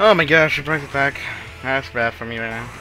Oh my gosh, surprise attack. That's bad for me right now.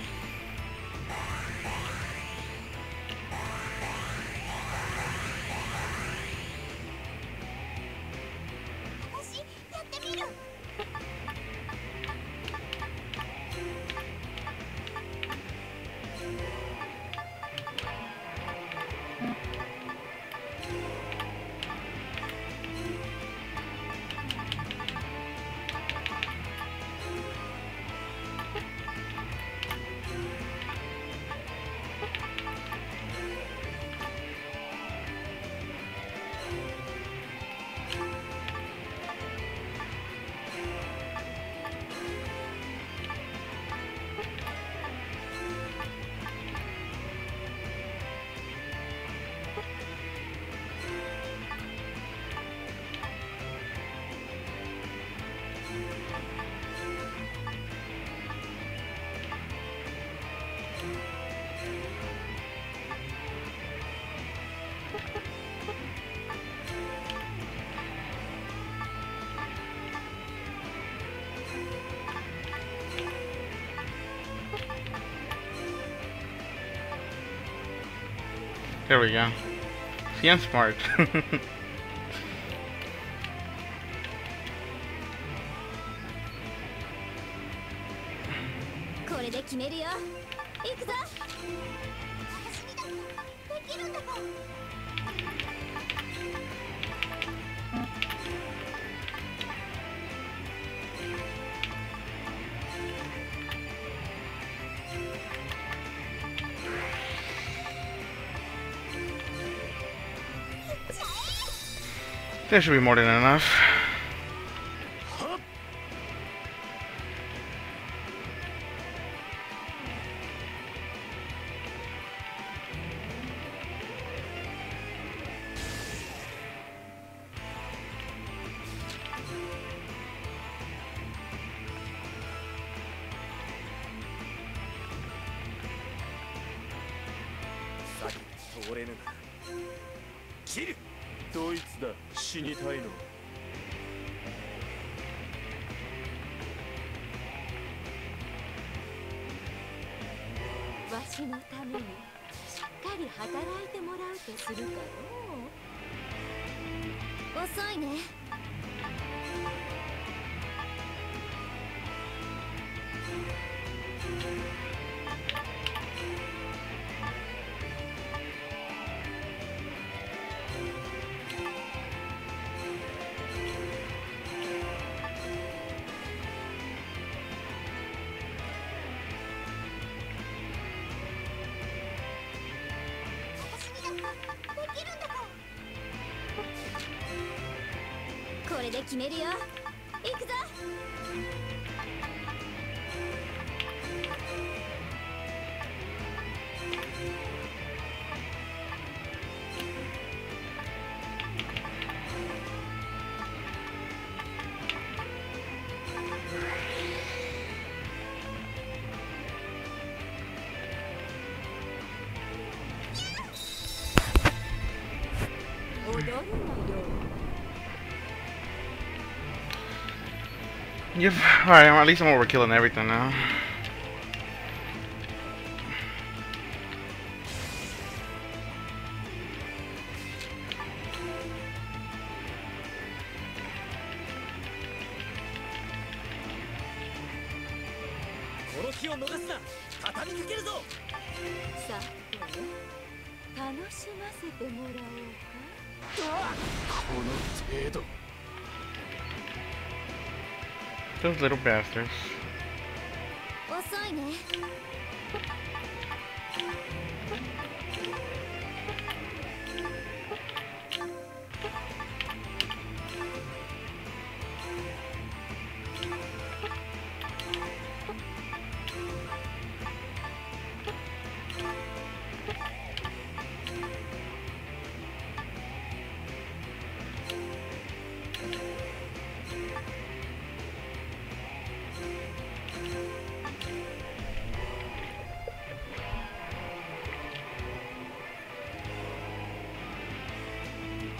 There we go. See, I'm smart. これで決めるよ。行くぞ。できるんだもん。 That should be more than enough. Kill! どいつだ、死にたいの。 わしのためにしっかり働いてもらうとするかのう。遅いね。これで決めるよ。行くぞ。踊るのよ。 Yep. Alright, at least I'm overkilling everything now. Those little bastards. 遅いね。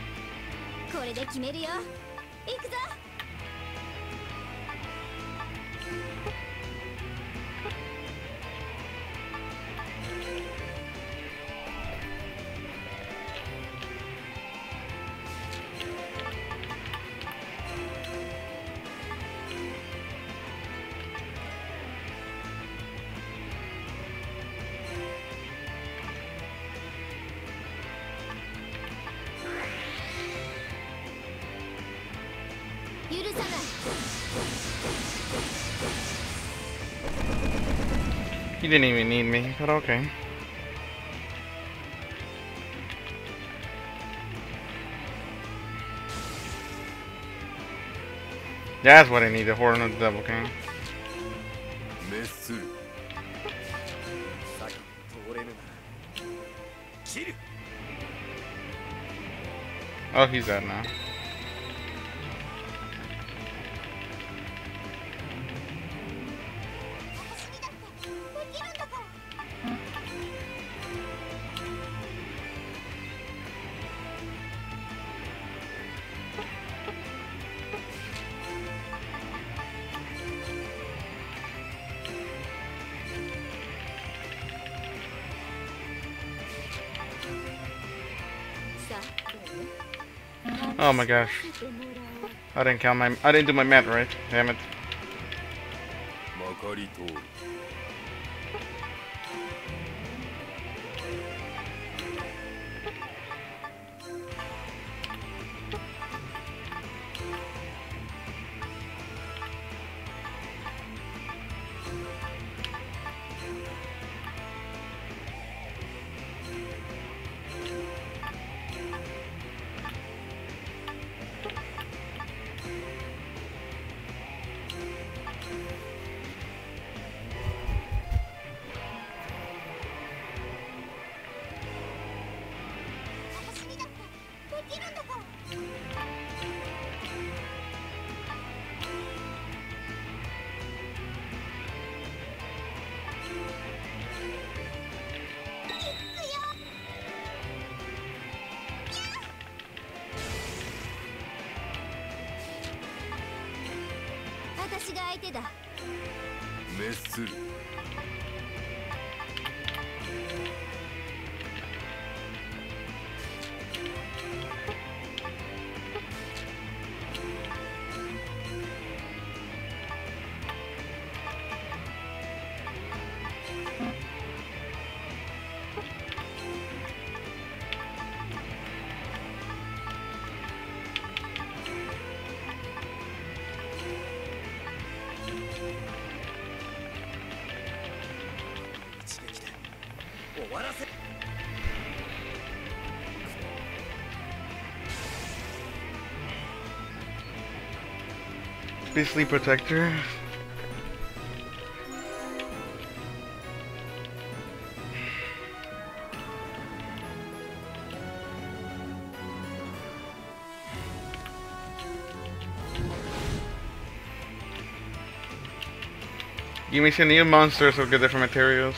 これで決めるよ。行くぞ。 He didn't even need me, but okay. That's what I need, the Horn of the Devil King. 滅する先通れぬな切る Oh, he's dead now. Oh my gosh. I didn't do my mat right. Damn it. まかり通る私が相手だ。 滅する 終わらせ Beastly Protector. Give me some new monsters with good different materials.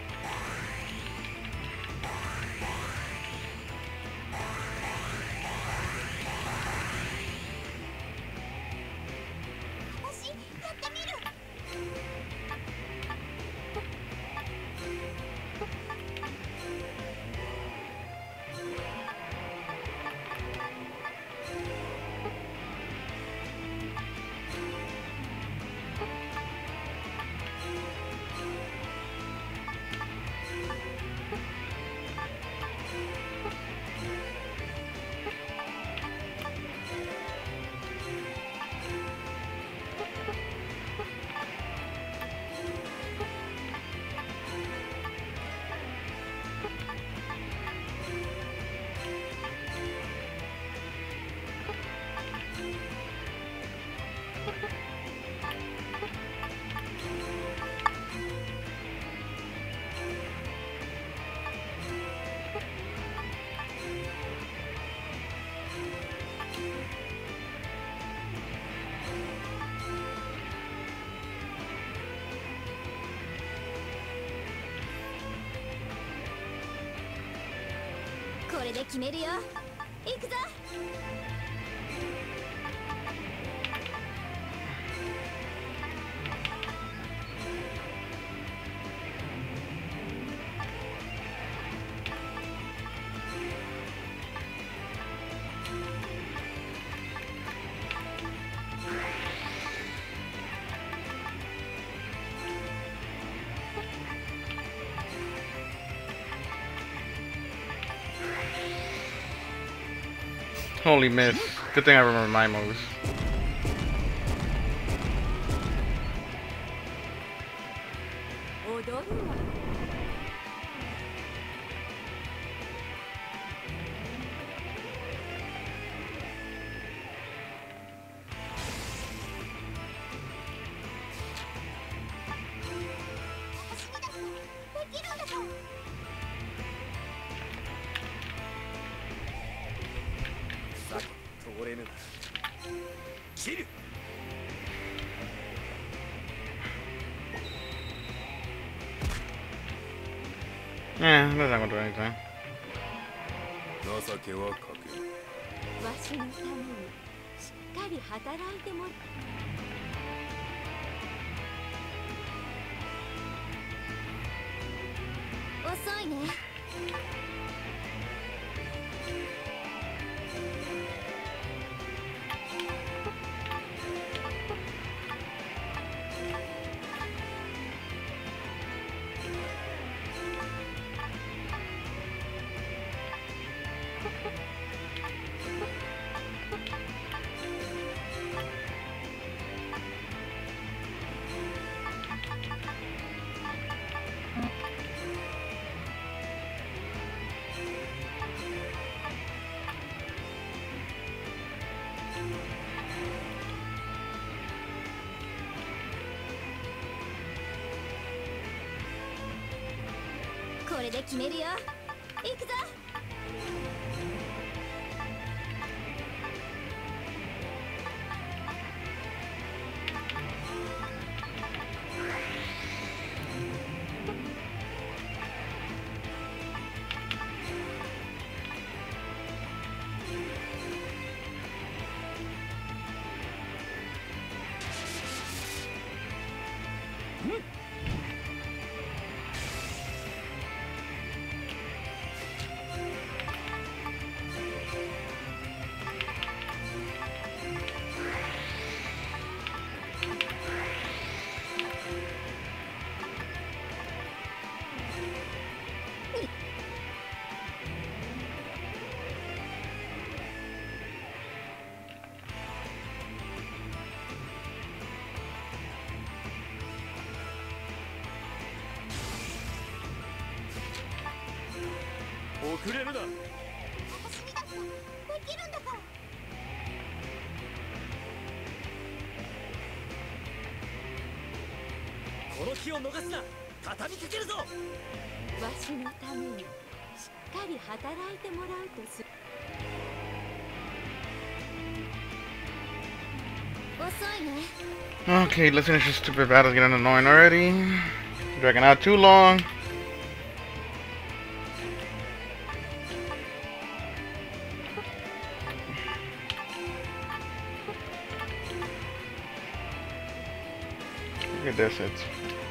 これで決めるよ。行くぞ。 Holy miss. Good thing I remember my moves. 踊るわ。 通れぬ。切る。 Yeah, that's not gonna do anything. 情けはかける。 わしのためにしっかり働いてもらう。遅いね。これで決めるよ。行くぞ。 遅れるな。 私にだってできるんだから。 この気を逃すな。畳みかけるぞ。 わしのためにしっかり働いてもらうとする。遅いね。 Okay, let's finish this stupid battle. It's getting annoying already. Dragging out too long. Look at this. It's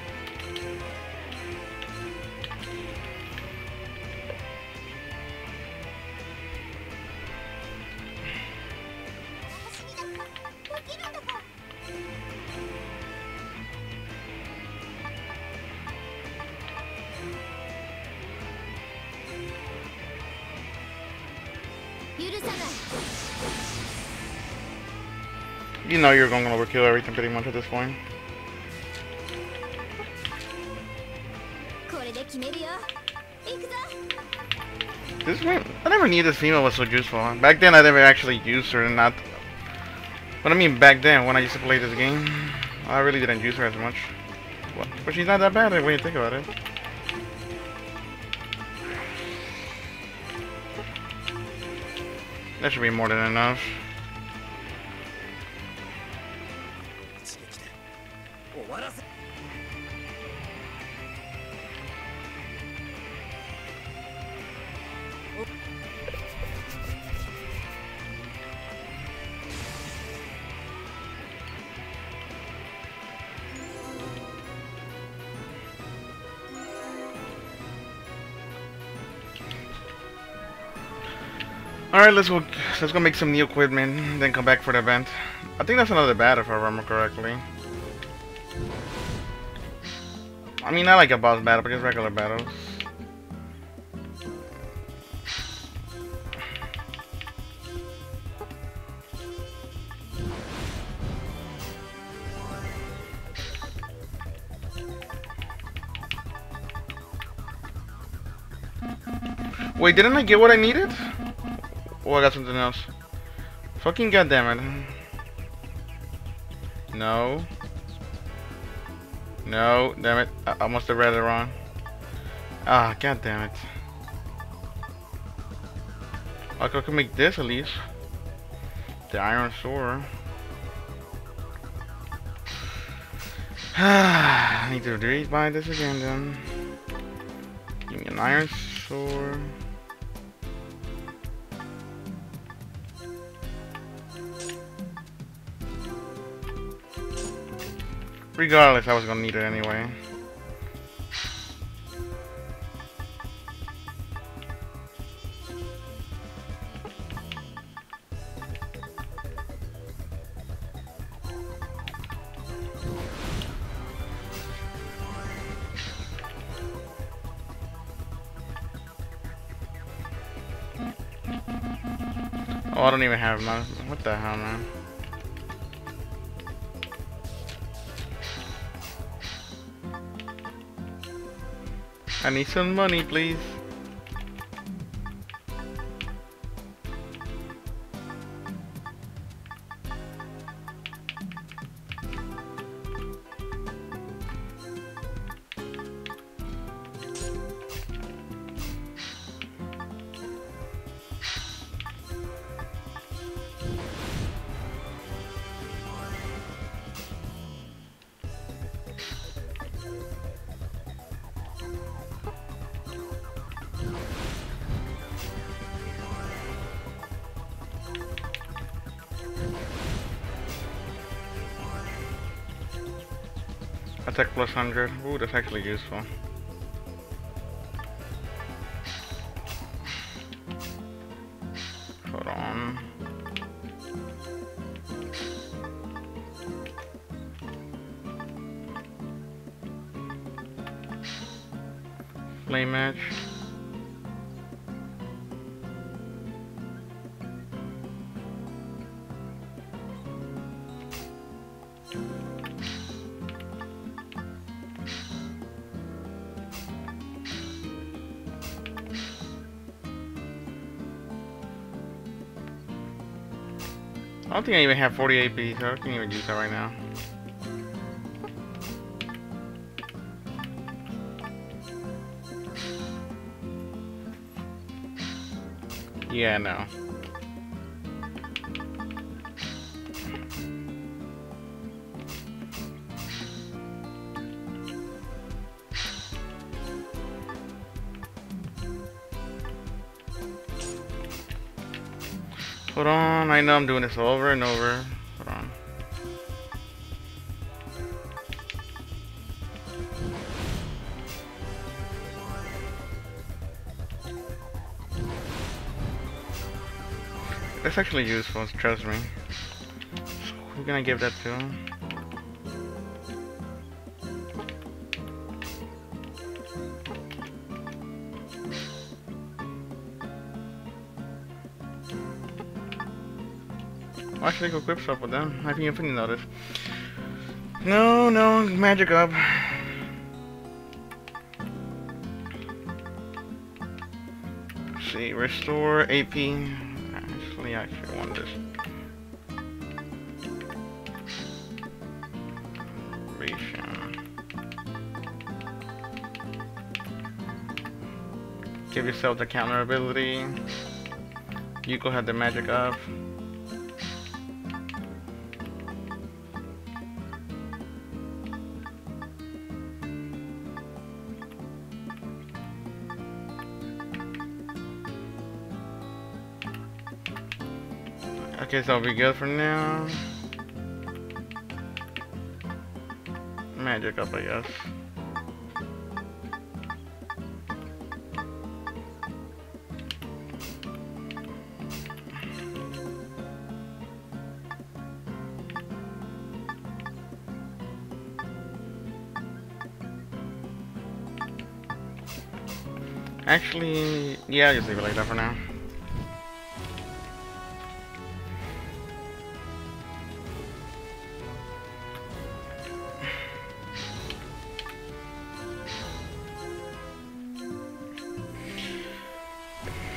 you know you're going to overkill everything pretty much at this point. This one, I never knew this female was so useful. Back then I never actually used her and not. But I mean back then when I used to play this game, I really didn't use her as much. But she's not that bad when you think about it. That should be more than enough. Alright, let's go make some new equipment, then come back for the event. I think that's another battle if I remember correctly. I mean, not like a boss battle, but just regular battles. Wait, didn't I get what I needed? Oh, I got something else. Fucking goddamn it. No. No, damn it. I must have read it wrong. Ah, god damn it. I could make this at least. The iron sword. I need to rebuy this again then. Give me an iron sword. Regardless, I was gonna need it anyway. Oh, I don't even have none. What the hell, man? I need some money, please. Attack plus 100. Ooh, that's actually useful. Hold on. Flame match. I don't think I even have 40 AP, so I can't even use that right now. Yeah, no. Hold on, I know I'm doing this over and over. Hold on. That's actually useful, trust me. Who can I give that to? Well, actually, go equip stuff with them. I think you notice. No, no, magic up. Let's see, restore AP. Actually, I want this. Give yourself the counter ability. You go ahead the magic up. Okay, so I'll be good for now. Magic up, I guess. Actually, yeah, I'll just leave it like that for now.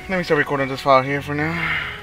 Let me start recording this file here for now.